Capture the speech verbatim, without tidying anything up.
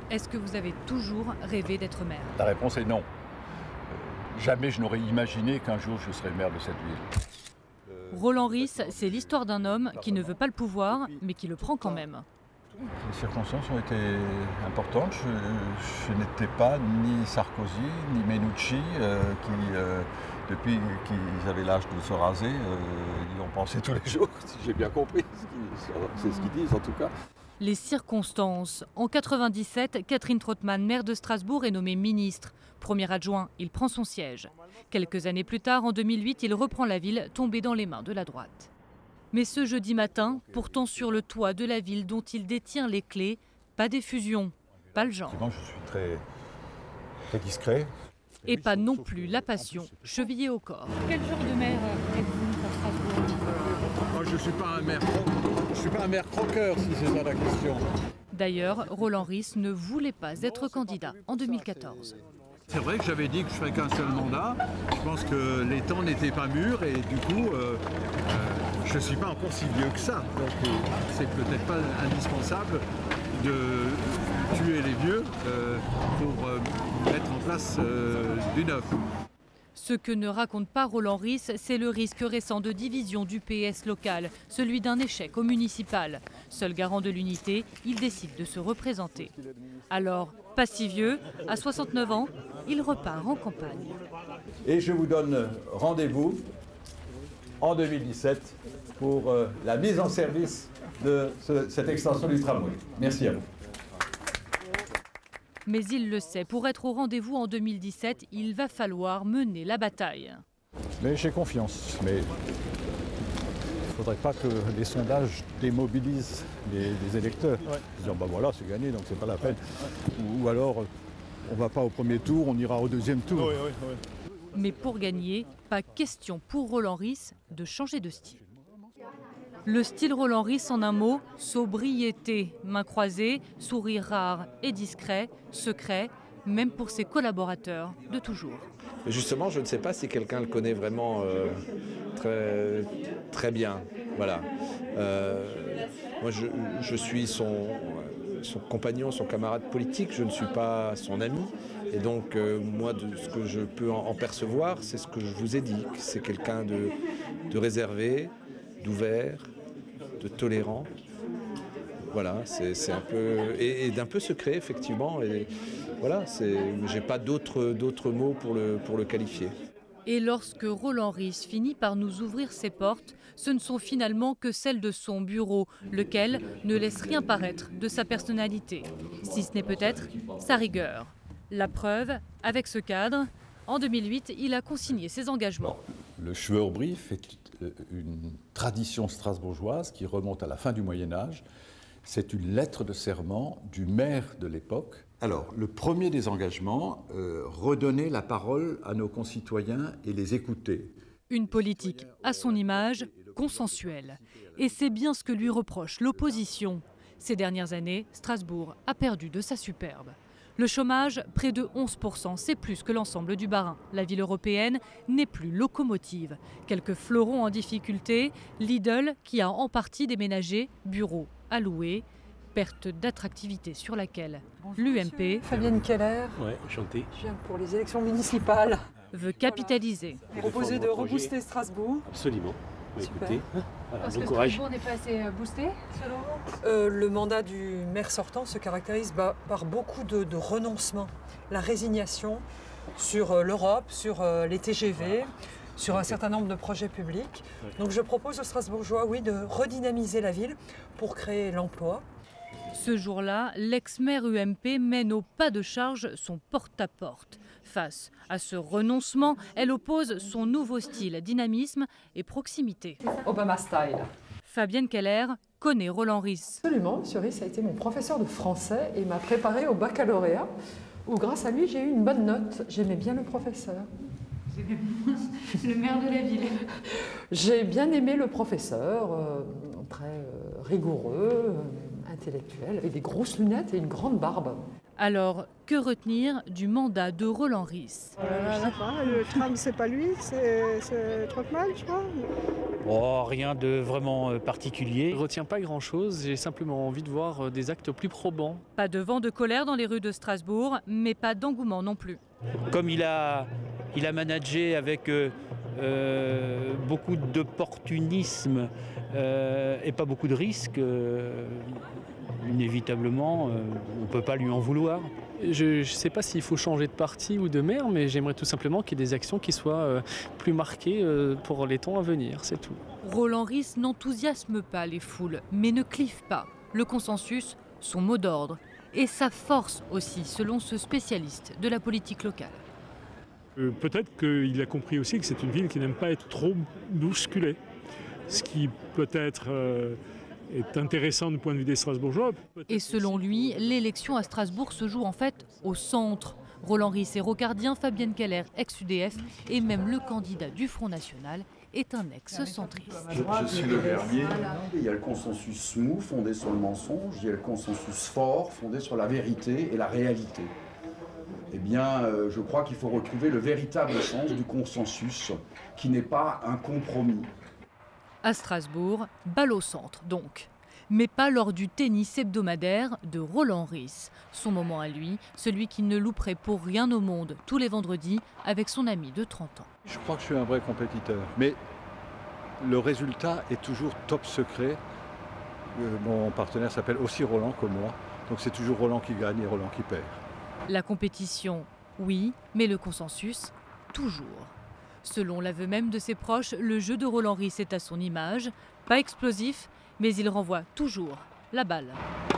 Est-ce que vous avez toujours rêvé d'être maire? La réponse est non. Euh, jamais je n'aurais imaginé qu'un jour je serais maire de cette ville. Roland Ris, c'est l'histoire d'un homme qui ne veut pas le pouvoir, mais qui le prend quand même. Les circonstances ont été importantes. Je, je n'étais pas ni Sarkozy, ni Menucci, euh, qui, euh, depuis qu'ils avaient l'âge de se raser, euh, ils ont pensé tous les jours, si j'ai bien compris. C'est ce qu'ils disent en tout cas. Les circonstances. En quatre-vingt-dix-sept, Catherine Trautmann, maire de Strasbourg, est nommée ministre. Premier adjoint, il prend son siège. Quelques années plus tard, en deux mille huit, il reprend la ville, tombée dans les mains de la droite. Mais ce jeudi matin, pourtant sur le toit de la ville dont il détient les clés, pas d'effusion, pas le genre. Je suis très, très discret. Et pas non plus la passion, chevillée au corps. Quel genre de maire êtes-vous pour Strasbourg? Moi, je ne suis pas un maire je suis pas un maire croqueur, si c'est ça la question. D'ailleurs, Roland Ris ne voulait pas être candidat en deux mille quatorze. C'est vrai que j'avais dit que je ferais qu'un seul mandat. Je pense que les temps n'étaient pas mûrs et du coup, euh, euh, je ne suis pas encore si vieux que ça. Donc euh, c'est peut-être pas indispensable de tuer les vieux euh, pour euh, mettre en place euh, du neuf. Ce que ne raconte pas Roland Ris, c'est le risque récent de division du P S local, celui d'un échec au municipal. Seul garant de l'unité, il décide de se représenter. Alors, pas si vieux, à soixante-neuf ans, il repart en campagne. Et je vous donne rendez-vous en deux mille dix-sept pour euh, la mise en service de ce, cette extension du tramway. Merci à vous. Mais il le sait, pour être au rendez-vous en deux mille dix-sept, il va falloir mener la bataille. Mais j'ai confiance. Mais il ne faudrait pas que les sondages démobilisent les, les électeurs. Ouais. Disant, bah voilà, c'est gagné, donc c'est pas la peine. Ou, ou alors, on ne va pas au premier tour, on ira au deuxième tour. Oui, oui, oui. Mais pour gagner, pas question pour Roland Ris de changer de style. Le style Roland Ris en un mot, sobriété, main croisée, sourire rare et discret, secret, même pour ses collaborateurs de toujours. Justement, je ne sais pas si quelqu'un le connaît vraiment euh, très, très bien. Voilà. Euh, moi, je, je suis son, son compagnon, son camarade politique, je ne suis pas son ami. Et donc, euh, moi, de ce que je peux en, en percevoir, c'est ce que je vous ai dit. C'est quelqu'un de, de réservé, d'ouvert, de tolérant, voilà, c'est un peu et, et d'un peu secret effectivement. Et voilà, j'ai pas d'autres d'autres mots pour le pour le qualifier. Et lorsque Roland Ris finit par nous ouvrir ses portes, ce ne sont finalement que celles de son bureau, lequel ne laisse rien paraître de sa personnalité, si ce n'est peut-être sa rigueur. La preuve, avec ce cadre, en deux mille huit, il a consigné ses engagements. Le Schwörbrief est une tradition strasbourgeoise qui remonte à la fin du Moyen-Âge. C'est une lettre de serment du maire de l'époque. Alors, le premier des engagements, euh, redonner la parole à nos concitoyens et les écouter. Une politique à son image, consensuelle. Et c'est bien ce que lui reproche l'opposition. Ces dernières années, Strasbourg a perdu de sa superbe. Le chômage, près de onze pour cent, c'est plus que l'ensemble du Bas-Rhin. La ville européenne n'est plus locomotive. Quelques fleurons en difficulté, Lidl qui a en partie déménagé, bureaux à louer, perte d'attractivité sur laquelle l'U M P, Fabienne Keller, ouais, enchanté. Je viens pour les élections municipales, veut capitaliser. Voilà. Proposer de rebooster Strasbourg. Absolument. Bah, écoutez, voilà, Parce bon que courage. Strasbourg n'est pas assez boosté, selon vous euh, Le mandat du maire sortant se caractérise bah, par beaucoup de, de renoncements. La résignation sur euh, l'Europe, sur euh, les T G V, sur un certain nombre de projets publics. Donc je propose aux Strasbourgeois, oui, de redynamiser la ville pour créer l'emploi. Ce jour-là, l'ex-maire U M P mène au pas de charge son porte-à-porte. Face à ce renoncement, elle oppose son nouveau style, dynamisme et proximité. Obama style. Fabienne Keller connaît Roland Ris. Absolument, M. Ris a été mon professeur de français et m'a préparé au baccalauréat, où grâce à lui j'ai eu une bonne note. J'aimais bien le professeur. Le maire de la ville. J'ai bien aimé le professeur, euh, très euh, rigoureux, euh, intellectuel, avec des grosses lunettes et une grande barbe. Alors, que retenir du mandat de Roland Ris? euh, Je sais pas, le tram c'est pas lui, c'est Trautmann, je crois. Oh, rien de vraiment particulier. Je ne retiens pas grand-chose, j'ai simplement envie de voir des actes plus probants. Pas de vent de colère dans les rues de Strasbourg, mais pas d'engouement non plus. Comme il a, il a managé avec euh, euh, beaucoup d'opportunisme euh, et pas beaucoup de risques, euh, inévitablement, euh, on ne peut pas lui en vouloir. Je ne sais pas s'il faut changer de parti ou de maire, mais j'aimerais tout simplement qu'il y ait des actions qui soient euh, plus marquées euh, pour les temps à venir, c'est tout. Roland Ries n'enthousiasme pas les foules, mais ne clive pas. Le consensus, son mot d'ordre, et sa force aussi, selon ce spécialiste de la politique locale. Euh, peut-être qu'il a compris aussi que c'est une ville qui n'aime pas être trop bousculée, ce qui peut-être euh, est intéressant du point de vue des Strasbourgeois. Et selon lui, l'élection à Strasbourg se joue en fait au centre. Roland Ries est rocardien, Fabienne Keller, ex-U D F, et même le candidat du Front National est un ex-centriste. Je, je suis le Vernier. Il y a le consensus smooth fondé sur le mensonge, il y a le consensus fort fondé sur la vérité et la réalité. Eh bien, euh, je crois qu'il faut retrouver le véritable sens du consensus, qui n'est pas un compromis. À Strasbourg, balle au centre donc. Mais pas lors du tennis hebdomadaire de Roland Ries. Son moment à lui, celui qui ne louperait pour rien au monde tous les vendredis avec son ami de trente ans. Je crois que je suis un vrai compétiteur, mais le résultat est toujours top secret. Mon partenaire s'appelle aussi Roland comme moi, donc c'est toujours Roland qui gagne et Roland qui perd. La compétition, oui, mais le consensus, toujours. Selon l'aveu même de ses proches, le jeu de Roland Ries est à son image, pas explosif, mais il renvoie toujours la balle.